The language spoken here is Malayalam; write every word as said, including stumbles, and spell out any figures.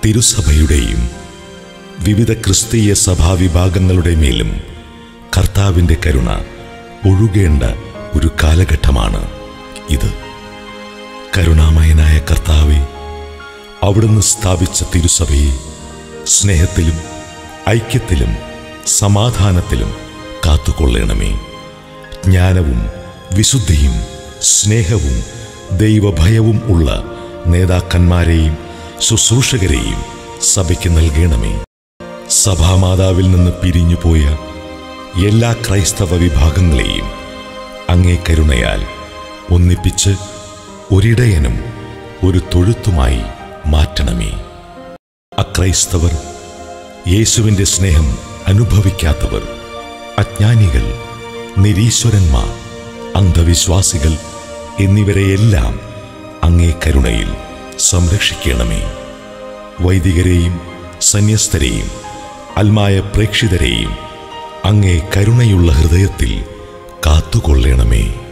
തിരുസഭയുടെയും വിവിധ ക്രിസ്തീയ സഭാവിഭാഗങ്ങളുടെ മേലും കർത്താവിൻ്റെ കരുണ ഒഴുകേണ്ട ഒരു കാലഘട്ടമാണ് ഇത്. കരുണാമയനായ കർത്താവെ, അവിടുന്ന് സ്ഥാപിച്ച തിരുസഭയെ സ്നേഹത്തിലും ഐക്യത്തിലും സമാധാനത്തിലും കാത്തുകൊള്ളണമേ. ജ്ഞാനവും വിശുദ്ധിയും സ്നേഹവും ദൈവഭയവും ഉള്ള നേതാക്കന്മാരെയും ശുശ്രൂഷകരെയും സഭയ്ക്ക് നൽകണമേ. സഭാമാതാവിൽ നിന്ന് പിരിഞ്ഞുപോയ എല്ലാ ക്രൈസ്തവ വിഭാഗങ്ങളെയും അങ്ങേ കരുണയാൽ ഒന്നിപ്പിച്ച് ഒരിടയനും ഒരു തൊഴുത്തുമായി മാറ്റണമേ. അക്രൈസ്തവർ, യേശുവിൻ്റെ സ്നേഹം അനുഭവിക്കാത്തവർ, അജ്ഞാനികൾ, നിരീശ്വരന്മാർ, അന്ധവിശ്വാസികൾ എന്നിവരെയെല്ലാം അങ്ങേ കരുണയിൽ സംരക്ഷിക്കണമേ. വൈദികരെയും സന്യസ്തരെയും അൽമായ പ്രേക്ഷിതരെയും അങ്ങേ കരുണയുള്ള ഹൃദയത്തിൽ കാത്തുകൊള്ളണമേ.